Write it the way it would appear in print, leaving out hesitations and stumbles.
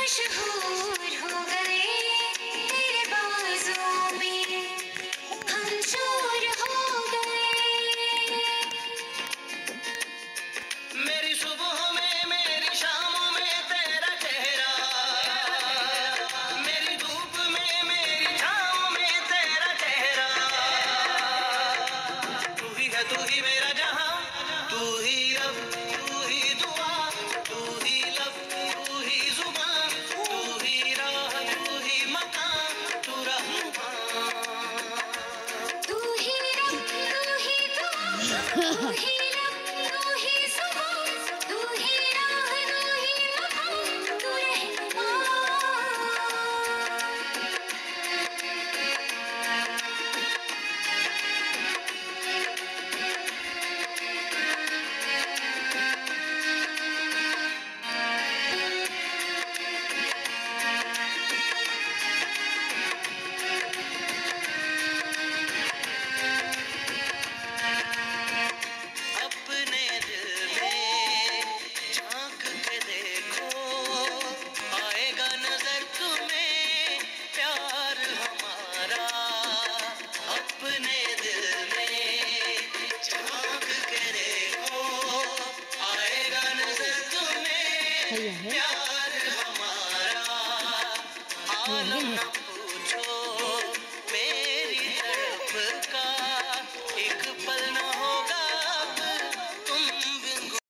मशहूर हो गए तेरे बाजों में, हम चोर हो गए। मेरी सुबह में मेरी शामों में तेरा चेहरा, मेरी धूप में मेरी छाँव में तेरा चेहरा। तू ही मेरा जहां, तू ही रब, तू ही दुआ, तू ही लब, तू ही जुबान, तू ही राह, तू ही मकान, तू रहनुमा। तू ही रब, तू ही दुआ, तू ही लब, तू ही जुबान, तू ही राह, तू ही मकान, तू रहनुमा। अपने दिल में झांक के देखो, आएगा नजर तुम्हें प्यार हमारा। अपने दिल में झांक के देखो, आएगा नजर तुम्हें प्यार हमारा। आलम